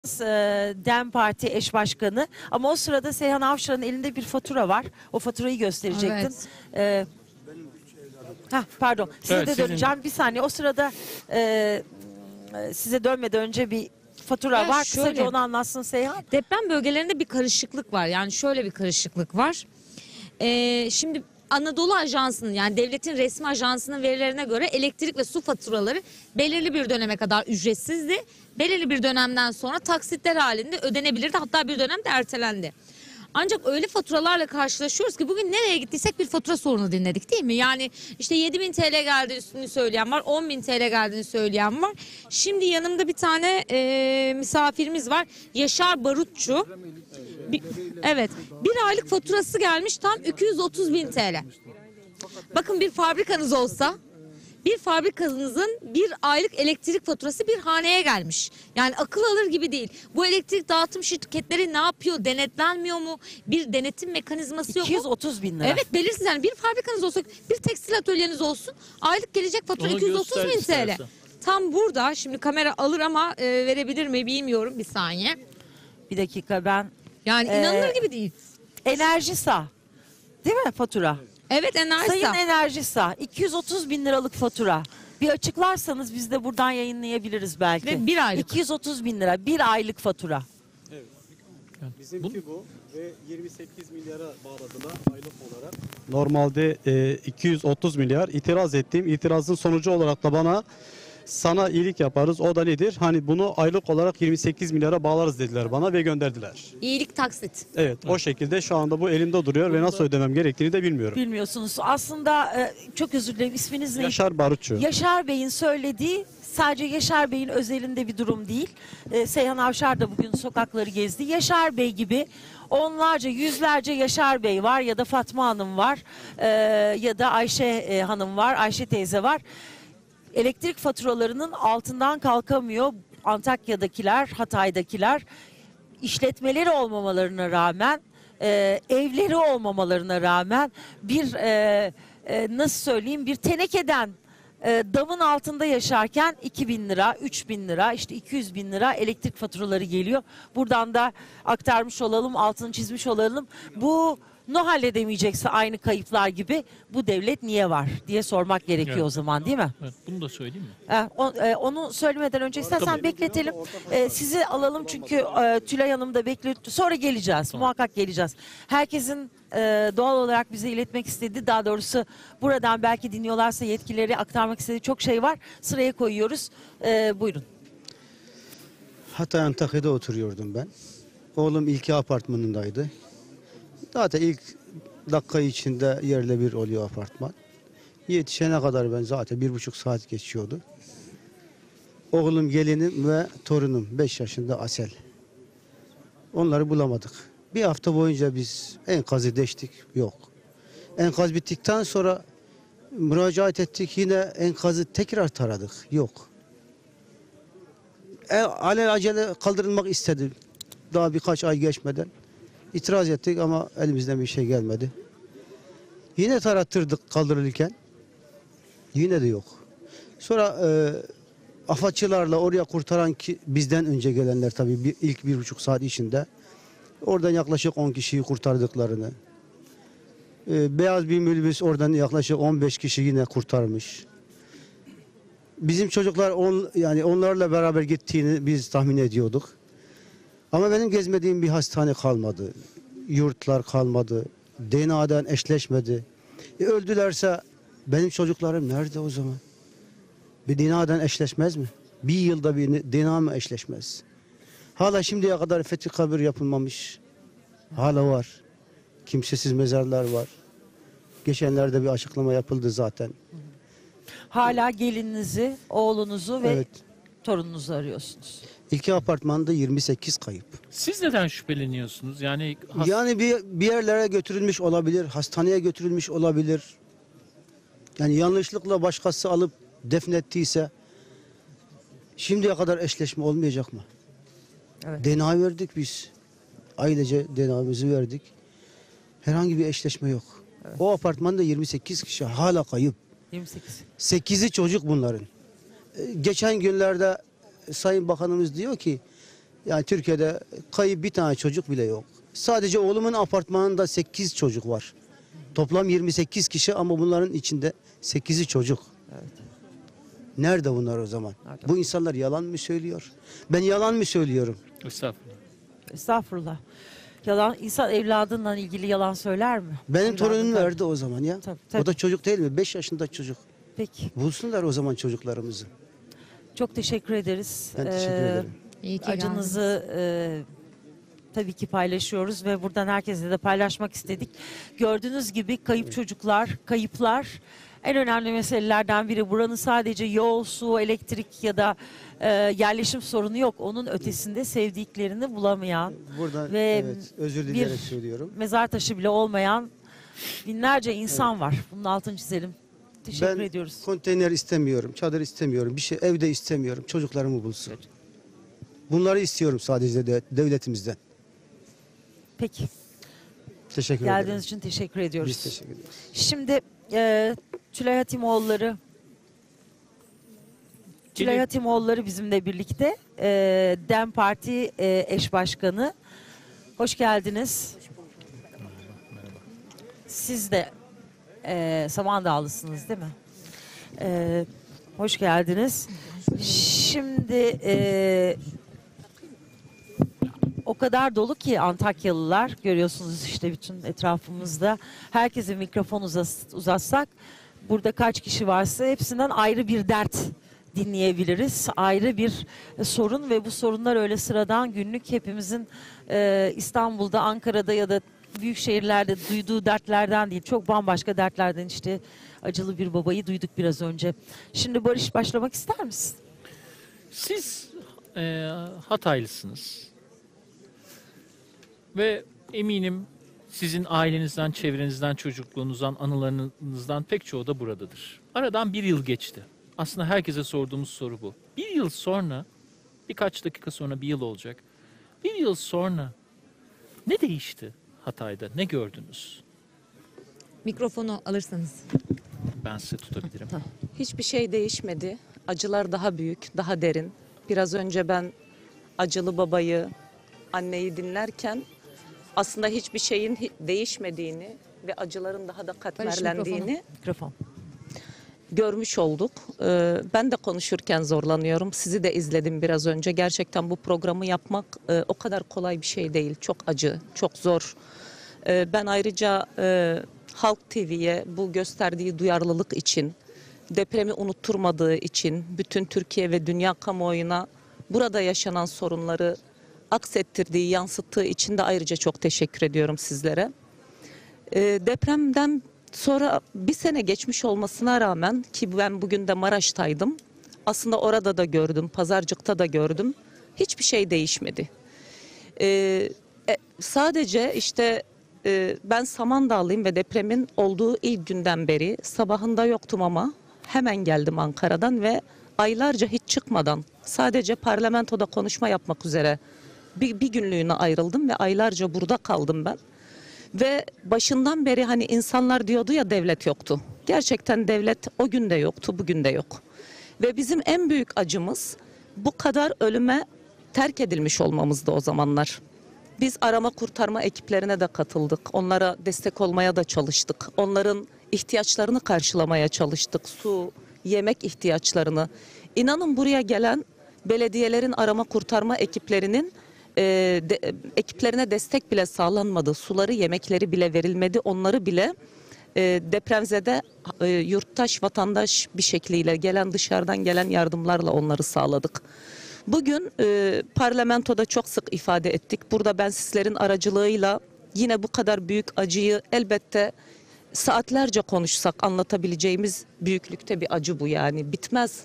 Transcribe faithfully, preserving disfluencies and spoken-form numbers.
e, DEM Parti eş başkanı, ama o sırada Seyhan Avşar'ın elinde bir fatura var. O faturayı gösterecektin. Evet. E, heh, pardon. Size Evet, de sizin- döneceğim. Bir saniye. O sırada e, size dönmeden önce bir fatura Ya var. şöyle. Kısaca onu anlatsın Seyhan. Deprem bölgelerinde bir karışıklık var. Yani şöyle bir karışıklık var. Ee, şimdi Anadolu Ajansı'nın, yani devletin resmi ajansının verilerine göre elektrik ve su faturaları belirli bir döneme kadar ücretsizdi. Belirli bir dönemden sonra taksitler halinde ödenebilirdi. Hatta bir dönem de ertelendi. Ancak öyle faturalarla karşılaşıyoruz ki bugün nereye gittiysek bir fatura sorunu dinledik, değil mi? Yani işte yedi bin T L geldiğini söyleyen var, on bin T L geldiğini söyleyen var. Şimdi yanımda bir tane e, misafirimiz var. Yaşar Barutçu. Bir, evet, bir aylık faturası gelmiş tam iki yüz otuz bin T L. Bakın, bir fabrikanız olsa, bir fabrikanızın bir aylık elektrik faturası bir haneye gelmiş. Yani akıl alır gibi değil. Bu elektrik dağıtım şirketleri ne yapıyor? Denetlenmiyor mu? Bir denetim mekanizması yok iki yüz mu? otuz bin lira. Evet, belirsiz. Yani bir fabrikanız olsa, bir tekstil atölyeniz olsun, aylık gelecek fatura Onu iki yüz otuz bin göster T L. istersen. Tam burada, şimdi kamera alır ama e, verebilir mi bilmiyorum, bir saniye. Bir dakika, ben Yani Ee, inanılır gibi değil. Enerjisa, değil mi fatura? Evet, enerji. Sayın Enerjisa, iki yüz otuz bin liralık fatura. Bir açıklarsanız biz de buradan yayınlayabiliriz belki. Ve bir aylık. iki yüz otuz bin lira bir aylık fatura. Bizimki bu ve yirmi sekiz milyara bağladılar aylık olarak. Normalde e, iki yüz otuz milyar itiraz ettiğim itirazın sonucu olarak da bana sana iyilik yaparız. O da nedir? Hani bunu aylık olarak yirmi sekiz milyara bağlarız dediler bana ve gönderdiler. İyilik taksit. Evet, o şekilde şu anda bu elimde duruyor ve nasıl ödemem gerektiğini de bilmiyorum. Bilmiyorsunuz. Aslında e, çok özür dilerim, isminiz neydi? Yaşar Barutçu. Yaşar Bey'in söylediği sadece Yaşar Bey'in özelinde bir durum değil. E, Seyhan Avşar da bugün sokakları gezdi. Yaşar Bey gibi onlarca, yüzlerce Yaşar Bey var ya da Fatma Hanım var e, ya da Ayşe e, Hanım var, Ayşe teyze var. Elektrik faturalarının altından kalkamıyor Antakya'dakiler, Hatay'dakiler. İşletmeleri olmamalarına rağmen, e, evleri olmamalarına rağmen bir e, e, nasıl söyleyeyim, bir tenekeden e, damın altında yaşarken iki bin lira, üç bin lira, işte iki yüz bin lira elektrik faturaları geliyor. Buradan da aktarmış olalım, altını çizmiş olalım. Bu ne halledemeyecekse aynı kayıplar gibi bu devlet niye var diye sormak gerekiyor Evet. o zaman, değil mi? Evet, bunu da söyleyeyim mi? E, o- e, onu söylemeden önce istersen Tabii. bekletelim. E, sizi alalım çünkü e, Tülay Hanım da bekliyor. Sonra geleceğiz. Muhakkak geleceğiz. Herkesin e, doğal olarak bize iletmek istediği, daha doğrusu buradan belki dinliyorlarsa yetkileri aktarmak istediği çok şey var. Sıraya koyuyoruz. E, buyurun. Hatay Antakya'da oturuyordum ben. Oğlum ilki apartmanındaydı. Zaten ilk dakika içinde yerle bir oluyor apartman. Yetişene kadar ben zaten bir buçuk saat geçiyordu. Oğlum, gelinim ve torunum beş yaşında Asel. Onları bulamadık. Bir hafta boyunca biz enkazı deştik, yok. Enkaz bittikten sonra müracaat ettik, yine enkazı tekrar taradık, yok. E, alelacele kaldırılmak istedi. Daha birkaç ay geçmeden itiraz ettik ama elimizden bir şey gelmedi. Yine tarattırdık kaldırılırken. Yine de yok. Sonra e, AFAD'çılarla oraya kurtaran ki bizden önce gelenler tabii bir, ilk bir buçuk saat içinde oradan yaklaşık on kişiyi kurtardıklarını. E, beyaz bir minibüs oradan yaklaşık on beş kişi yine kurtarmış. Bizim çocuklar on, yani onlarla beraber gittiğini biz tahmin ediyorduk. Ama benim gezmediğim bir hastane kalmadı. Yurtlar kalmadı. D N A'dan eşleşmedi. E öldülerse benim çocuklarım nerede o zaman? Bir D N A'dan eşleşmez mi? Bir yılda bir D N A mı eşleşmez? Hala şimdiye kadar fethi kabir yapılmamış. Hala var. Kimsesiz mezarlar var. Geçenlerde bir açıklama yapıldı zaten. Hala gelininizi, oğlunuzu ve Evet. torununuzu arıyorsunuz. İlki apartmanda yirmi sekiz kayıp. Siz neden şüpheleniyorsunuz? Yani has- Yani bir, bir yerlere götürülmüş olabilir, hastaneye götürülmüş olabilir. Yani yanlışlıkla başkası alıp defnettiyse şimdiye kadar eşleşme olmayacak mı? Evet. D N A verdik biz. Ailece D N A'mızı verdik. Herhangi bir eşleşme yok. O apartmanda yirmi sekiz kişi hala kayıp. yirmi sekiz. sekizi çocuk bunların. Ee, Geçen günlerde Sayın Bakanımız diyor ki Yani Türkiye'de kayıp bir tane çocuk bile yok. Sadece oğlumun apartmanında sekiz çocuk var. Toplam yirmi sekiz kişi ama bunların içinde sekizi çocuk. Nerede bunlar o zaman? Nerede? Bu insanlar yalan mı söylüyor? Ben yalan mı söylüyorum? Estağfurullah. Estağfurullah. Yalan, insan evladından ilgili yalan söyler mi? Benim Evladından- torunum verdi o zaman ya. Tabii, tabii. O da çocuk değil mi? beş yaşında çocuk. Peki. Bulsunlar o zaman çocuklarımızı. Çok teşekkür ederiz. Ben teşekkür Ee, ederim. İyi ki Acınızı e, tabii ki paylaşıyoruz ve buradan herkese de paylaşmak istedik. Gördüğünüz gibi kayıp çocuklar, kayıplar en önemli meselelerden biri. Buranın sadece yol, su, elektrik ya da e, yerleşim sorunu yok. Onun ötesinde sevdiklerini bulamayan Buradan ve evet, özür bir dileyerek söylüyorum. mezar taşı bile olmayan binlerce insan var. Bunun altını çizelim. Teşekkür Ben ediyoruz. konteyner istemiyorum, çadır istemiyorum, bir şey evde istemiyorum. Çocuklarımı bulsun. Bunları istiyorum sadece de, devletimizden. Peki. Teşekkür Geldiğiniz ederim. için teşekkür ediyoruz. Biz teşekkür ederiz. Şimdi e, Tülay Hatimoğulları Tülay Gelin. Hatimoğulları bizimle birlikte. E, DEM Parti e, eş başkanı. Hoş geldiniz. Siz de e, Samandağlısınız değil mi? E, hoş geldiniz. Şimdi e, o kadar dolu ki Antakyalılar, görüyorsunuz işte bütün etrafımızda. Herkese mikrofon uzas- uzatsak burada kaç kişi varsa hepsinden ayrı bir dert dinleyebiliriz. Ayrı bir e, sorun ve bu sorunlar öyle sıradan günlük hepimizin e, İstanbul'da, Ankara'da ya da büyük şehirlerde duyduğu dertlerden değil. Çok bambaşka dertlerden, işte acılı bir babayı duyduk biraz önce. Şimdi Barış, başlamak ister misin? Siz e, Hataylısınız. Ve eminim sizin ailenizden, çevrenizden, çocukluğunuzdan, anılarınızdan pek çoğu da buradadır. Aradan bir yıl geçti. Aslında herkese sorduğumuz soru bu. Bir yıl sonra, birkaç dakika sonra bir yıl olacak. Bir yıl sonra ne değişti Hatay'da? Ne gördünüz? Mikrofonu alırsanız. Ben size tutabilirim. Hiçbir şey değişmedi. Acılar daha büyük, daha derin. Biraz önce ben acılı babayı, anneyi dinlerken aslında hiçbir şeyin hi- değişmediğini ve acıların daha da katmerlendiğini Mikrofon. görmüş olduk. Ee, ben de konuşurken zorlanıyorum. Sizi de izledim biraz önce. Gerçekten bu programı yapmak e, o kadar kolay bir şey değil. Çok acı, çok zor. Ee, ben ayrıca e, Halk T V'ye bu gösterdiği duyarlılık için, depremi unutturmadığı için, bütün Türkiye ve dünya kamuoyuna burada yaşanan sorunları aksettirdiği, yansıttığı için de ayrıca çok teşekkür ediyorum sizlere. Ee, depremden sonra bir sene geçmiş olmasına rağmen, ki ben bugün de Maraş'taydım, aslında orada da gördüm, Pazarcık'ta da gördüm, hiçbir şey değişmedi. Ee, e, sadece işte e, ben Samandağlıyım ve depremin olduğu ilk günden beri sabahında yoktum ama hemen geldim Ankara'dan ve aylarca hiç çıkmadan sadece parlamentoda konuşma yapmak üzere bir, bir günlüğüne ayrıldım ve aylarca burada kaldım ben. Ve başından beri hani insanlar diyordu ya devlet yoktu. Gerçekten devlet o gün de yoktu, bugün de yok. Ve bizim en büyük acımız bu kadar ölüme terk edilmiş olmamızdı o zamanlar. Biz arama kurtarma ekiplerine de katıldık. Onlara destek olmaya da çalıştık. Onların ihtiyaçlarını karşılamaya çalıştık. Su, yemek ihtiyaçlarını. İnanın buraya gelen belediyelerin arama kurtarma ekiplerinin e, de, ekiplerine destek bile sağlanmadı. Suları, yemekleri bile verilmedi. Onları bile e, depremzede e, yurttaş, vatandaş bir şekliyle gelen, dışarıdan gelen yardımlarla onları sağladık. Bugün e, parlamentoda çok sık ifade ettik. Burada ben sizlerin aracılığıyla yine bu kadar büyük acıyı elbette saatlerce konuşsak anlatabileceğimiz büyüklükte bir acı bu, yani bitmez.